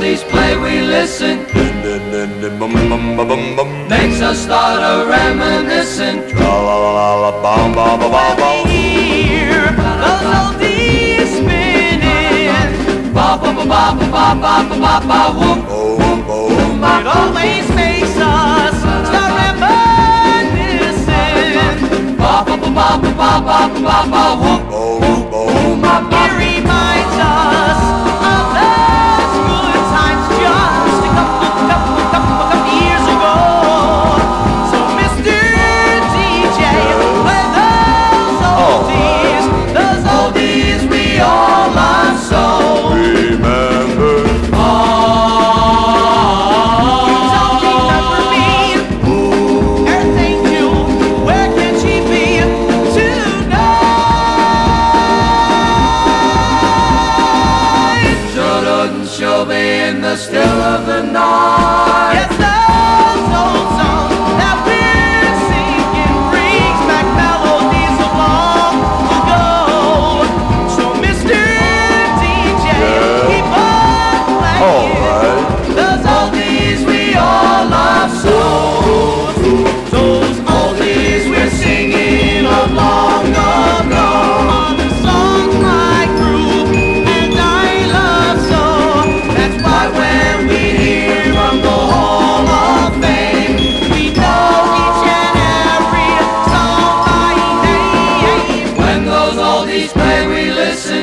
oldies play, we listen. Makes us start a reminiscing. Hear those oldies spinning. Ba ba ba ba ba ba ba ba ba whoop. It always makes us start reminiscing. Ba ba ba ba ba ba ba ba whoop. It reminds us of those good times just a couple years ago. So Mr. DJ, play those oldies We all love so. Remember. You don't remember me. Earth Angel, where can she be tonight? She'll be in the still of the night. Yes, those old songs that we're singing brings back melodies of long ago. So Mr. DJ, keep on playing those oldies we all love so. Those oldies we're singing of long ago are the songs I grew and I love so. That's why when we hear from the Hall of Fame, we know each and every song by name. When those oldies play, we listen.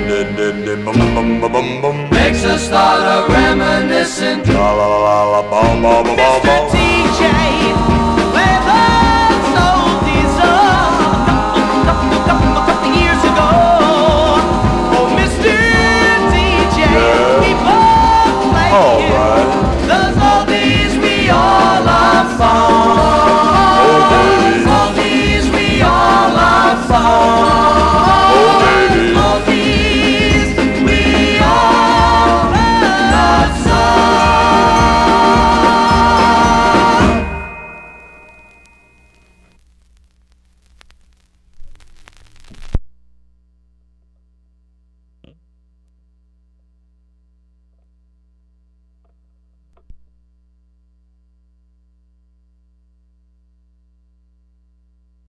Makes us start a reminiscing. Mr. DJ, play those oldies a couple years ago. Oh, Mr. DJ, keep on playing those oldies we all love for. Those oldies we all love for.